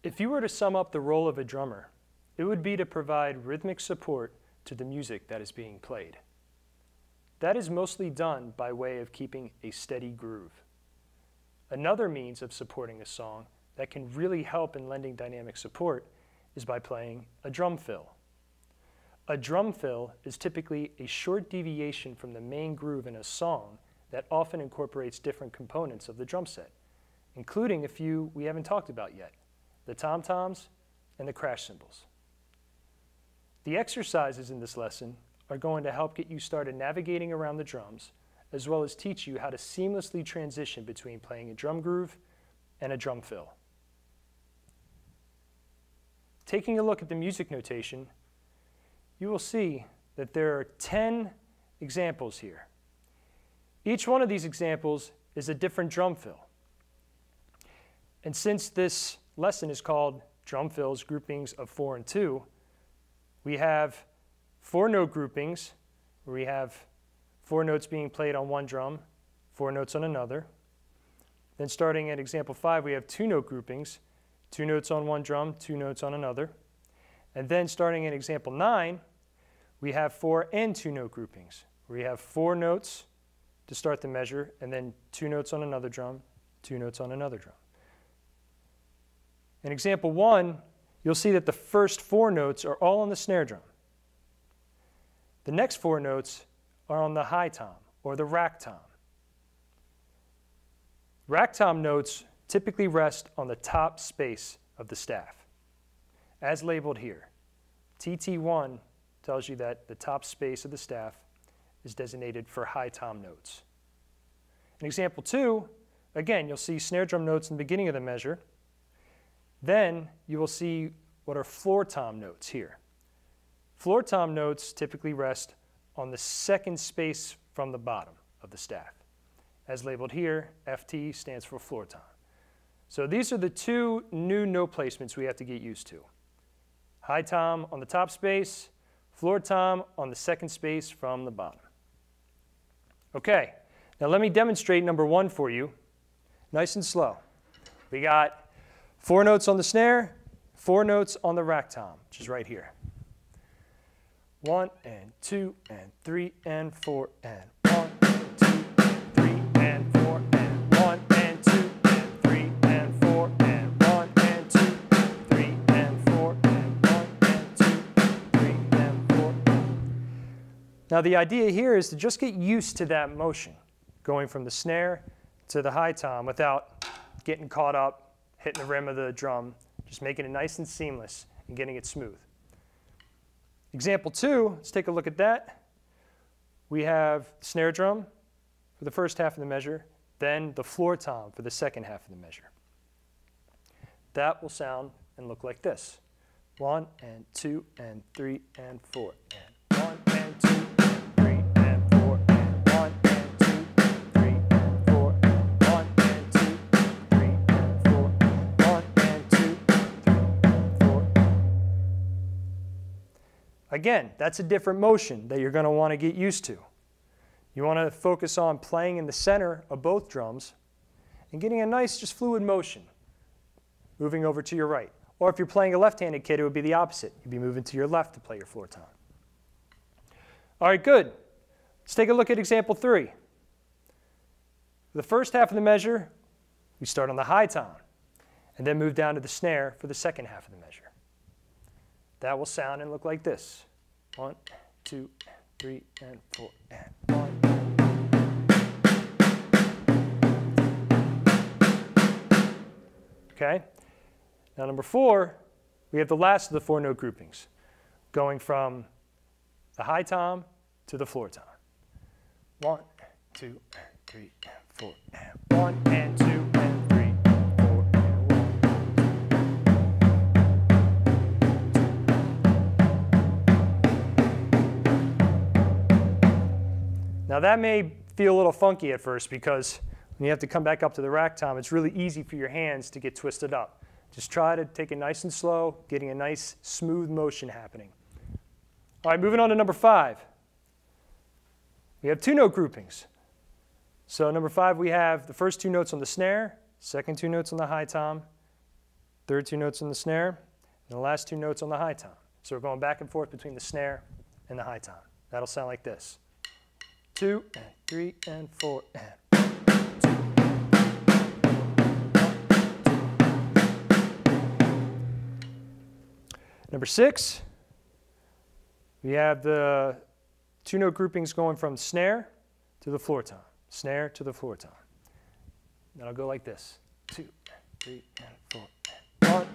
If you were to sum up the role of a drummer, it would be to provide rhythmic support to the music that is being played. That is mostly done by way of keeping a steady groove. Another means of supporting a song that can really help in lending dynamic support is by playing a drum fill. A drum fill is typically a short deviation from the main groove in a song that often incorporates different components of the drum set, including a few we haven't talked about yet, the tom-toms and the crash cymbals. The exercises in this lesson are going to help get you started navigating around the drums, as well as teach you how to seamlessly transition between playing a drum groove and a drum fill. Taking a look at the music notation, you will see that there are 10 examples here. Each one of these examples is a different drum fill. And since this lesson is called Drum Fills Groupings of 4 and 2, we have 4-note groupings where we have 4 notes being played on one drum, 4 notes on another. Then starting at example 5, we have 2-note groupings, 2 notes on one drum, 2 notes on another. And then starting at example 9, we have 4 and 2-note groupings where we have 4 notes to start the measure and then 2 notes on another drum, 2 notes on another drum. In example 1, you'll see that the first 4 notes are all on the snare drum. The next 4 notes are on the high tom or the rack tom. Rack tom notes typically rest on the top space of the staff, as labeled here. TT1 tells you that the top space of the staff is designated for high tom notes. In example 2, again, you'll see snare drum notes in the beginning of the measure. Then you will see what are floor tom notes here. Floor tom notes typically rest on the second space from the bottom of the staff. As labeled here, FT stands for floor tom. So these are the 2 new note placements we have to get used to. High tom on the top space, floor tom on the second space from the bottom. Okay, now let me demonstrate number 1 for you, nice and slow. We got 4 notes on the snare, 4 notes on the rack tom, which is right here. 1 and 2 and 3 and 4 and 1 and 2 and 3 and 4 and 1 and 2 and 3 and 4 and 1 and 2 and 3 and 4 and 1 and 2 and 3 and 4. Now the idea here is to just get used to that motion, going from the snare to the high tom without getting caught up, hitting the rim of the drum, just making it nice and seamless and getting it smooth. Example 2, let's take a look at that. We have the snare drum for the first half of the measure, then the floor tom for the second half of the measure. That will sound and look like this. 1 and 2 and 3 and 4 and 1 and 2 and 3 and 4 and 1 and 2 and 3 and 4 and 1 and 2 and 3 and 4 and 1 and 2 and 3 and 4. Again, that's a different motion that you're going to want to get used to. You want to focus on playing in the center of both drums and getting a nice, just fluid motion, moving over to your right. Or if you're playing a left-handed kid, it would be the opposite. You'd be moving to your left to play your floor tom. All right, good. Let's take a look at example 3. For the first half of the measure, we start on the high tom and then move down to the snare for the second half of the measure. That will sound and look like this. 1, 2, 3, and 4, and 1. Okay? Now number 4, we have the last of the 4-note groupings, going from the high tom to the floor tom. 1, 2, and 3, and 4, and 1, and 2, and 3, and 4, and 1. Now that may feel a little funky at first because when you have to come back up to the rack tom, it's really easy for your hands to get twisted up. Just try to take it nice and slow, getting a nice smooth motion happening. All right, moving on to number 5. We have 2-note groupings. So number 5, we have the first 2 notes on the snare, second 2 notes on the high tom, third two notes on the snare, and the last two notes on the high tom. So we're going back and forth between the snare and the high tom. That'll sound like this. 2 and 3 and 4 and 1, 2. Number 6, we have the two note groupings going from snare to the floor tom, snare to the floor tom. That'll go like this. 2 and 3 and 4 and 1.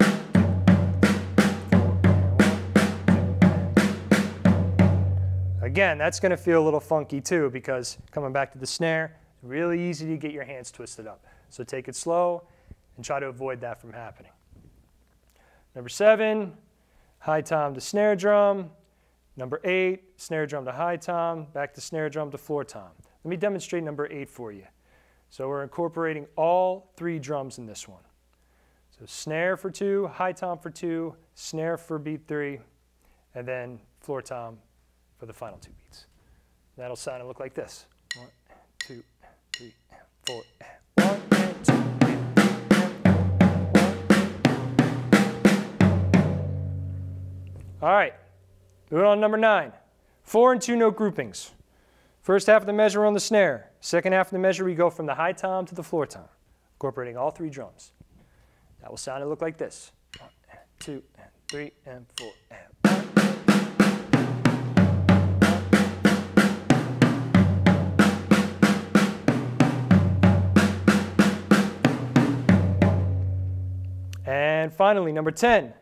Again, that's going to feel a little funky too, because coming back to the snare, really easy to get your hands twisted up. So take it slow and try to avoid that from happening. Number 7, high tom to snare drum. Number 8, snare drum to high tom, back to snare drum to floor tom. Let me demonstrate number 8 for you. So we're incorporating all 3 drums in this one. So snare for 2, high tom for 2, snare for beat 3, and then floor tom for the final 2 beats. That'll sound and look like this. 1, 2, 3, 4, 1, 2, 1. All right, moving on to number 9. 4 and 2 note groupings. First half of the measure on the snare. Second half of the measure, we go from the high tom to the floor tom, incorporating all 3 drums. That will sound and look like this. 1, 2, 3, and 4, and 1. And finally, number 10.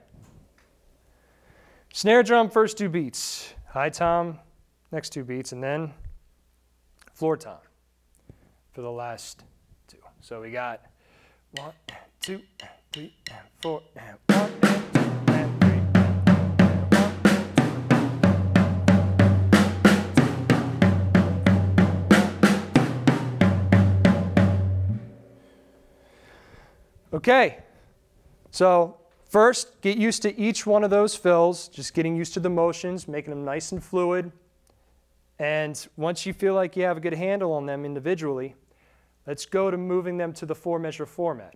Snare drum, first 2 beats. High tom, next 2 beats, and then floor tom for the last 2. So we got 1, 2, 3, and 4, and 1, and 2, and 3, and 1. Okay, so first, get used to each one of those fills, just getting used to the motions, making them nice and fluid. And once you feel like you have a good handle on them individually, let's go to moving them to the 4-measure format.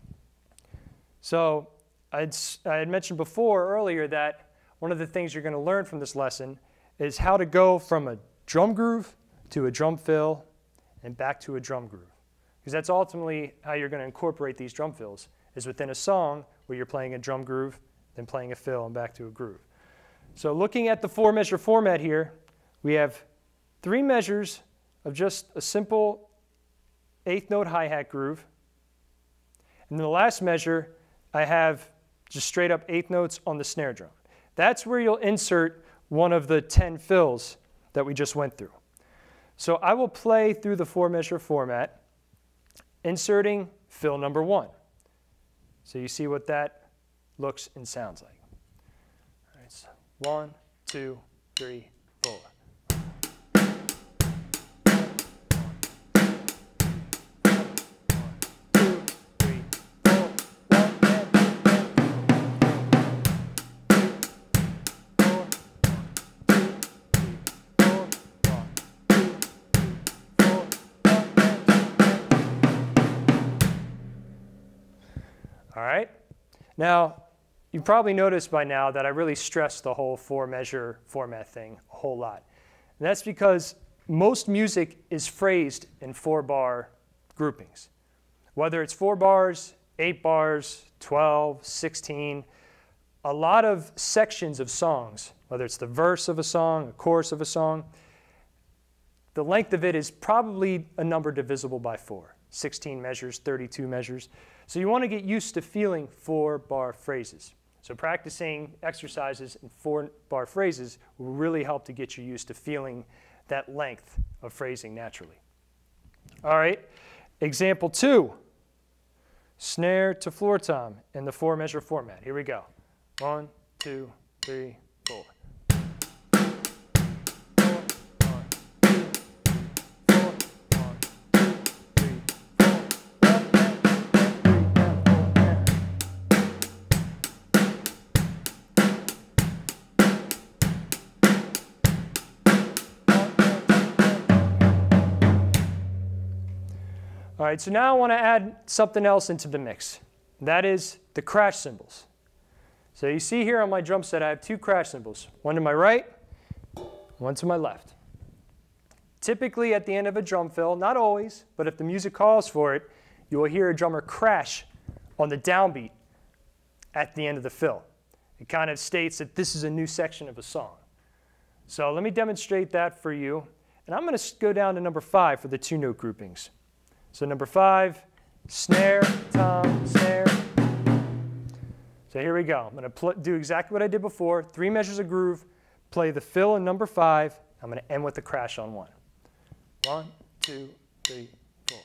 So I had mentioned before earlier that one of the things you're going to learn from this lesson is how to go from a drum groove to a drum fill and back to a drum groove. Because that's ultimately how you're going to incorporate these drum fills, is within a song where you're playing a drum groove, then playing a fill and back to a groove. So looking at the 4-measure format here, we have 3 measures of just a simple 8th note hi-hat groove. And then the last measure, I have just straight up 8th notes on the snare drum. That's where you'll insert one of the 10 fills that we just went through. So I will play through the 4-measure format, inserting fill number 1. So you see what that looks and sounds like. All right, so 1, 2, 3, 4. All right. Now, you've probably noticed by now that I really stress the whole 4-measure format thing a whole lot. And that's because most music is phrased in 4-bar groupings. Whether it's 4 bars, 8 bars, 12, 16, a lot of sections of songs, whether it's the verse of a song, a chorus of a song, the length of it is probably a number divisible by 4. 16 measures, 32 measures. So you want to get used to feeling 4-bar phrases. So practicing exercises in 4-bar phrases will really help to get you used to feeling that length of phrasing naturally. All right, example 2, snare to floor tom in the 4-measure format. Here we go. 1, 2, 3, 4. All right, so now I want to add something else into the mix. That is the crash cymbals. So you see here on my drum set I have two crash cymbals, one to my right, one to my left. Typically at the end of a drum fill, not always, but if the music calls for it, you will hear a drummer crash on the downbeat at the end of the fill. It kind of states that this is a new section of a song. So let me demonstrate that for you. And I'm going to go down to number 5 for the 2-note groupings. So number 5, snare, tom, snare. So here we go. I'm going to do exactly what I did before. 3 measures of groove, play the fill in number 5. I'm going to end with the crash on 1. 1, 2, 3, 4.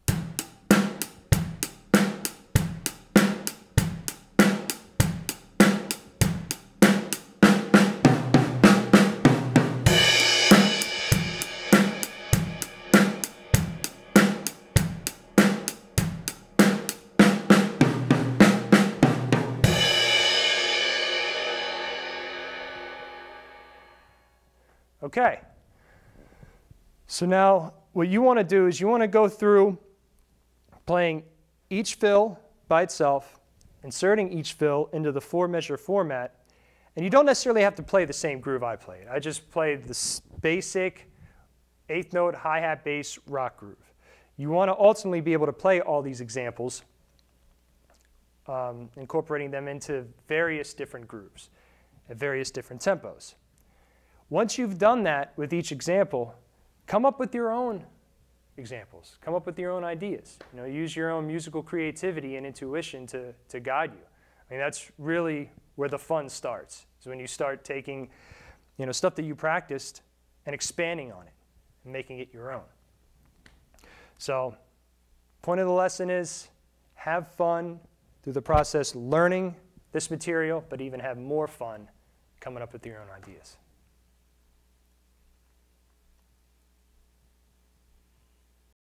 Okay. So now what you want to do is you want to go through playing each fill by itself, inserting each fill into the 4-measure format, and you don't necessarily have to play the same groove I played. I just played this basic 8th note hi-hat bass rock groove. You want to ultimately be able to play all these examples, incorporating them into various different grooves at various different tempos. Once you've done that with each example, come up with your own examples. Come up with your own ideas. You know, use your own musical creativity and intuition to guide you. I mean, that's really where the fun starts, is when you start taking, you know, stuff that you practiced and expanding on it and making it your own. So, point of the lesson is have fun through the process learning this material, but even have more fun coming up with your own ideas.